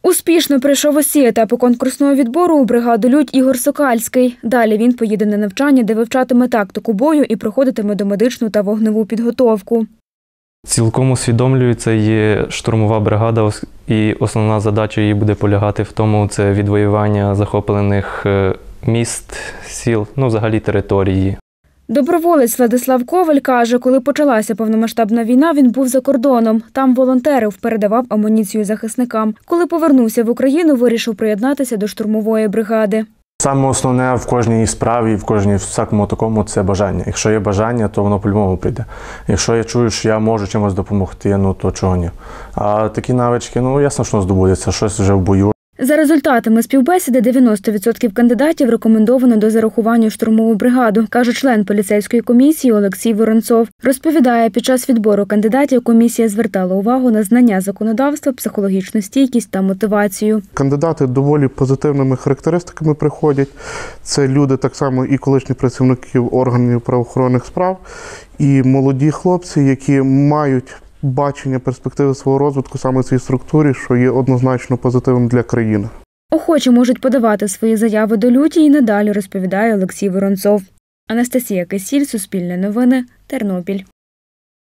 Успішно пройшов усі етапи конкурсного відбору у бригаду «Людь» Ігор Сокальський. Далі він поїде на навчання, де вивчатиме тактику бою і проходитиме домедичну та вогневу підготовку. Цілком усвідомлюю, це є штурмова бригада, і основна задача її буде полягати в тому, це відвоювання захоплених міст, сіл, взагалі території. Доброволець Владислав Коваль каже, коли почалася повномасштабна війна, він був за кордоном. Там волонтерив, передавав амуніцію захисникам. Коли повернувся в Україну, вирішив приєднатися до штурмової бригади. Саме основне в кожній справі, в всякому такому – це бажання. Якщо є бажання, то воно по-любому прийде. Якщо я чую, що я можу чимось допомогти, то чого ні. А такі навички, ясно, що здобудеться, щось вже в бою. За результатами співбесіди 90% кандидатів рекомендовано до зарахування в штурмову бригаду, каже член поліцейської комісії Олексій Воронцов. Розповідає, під час відбору кандидатів комісія звертала увагу на знання законодавства, психологічну стійкість та мотивацію. Кандидати доволі позитивними характеристиками приходять. Це люди так само і колишні працівників органів правоохоронних справ, і молоді хлопці, які мають бачення перспективи свого розвитку саме в цій структурі, що є однозначно позитивним для країни. Охочі можуть подавати свої заяви до люті і надалі, розповідає Олексій Воронцов. Анастасія Кисіль, Суспільне новини, Тернопіль.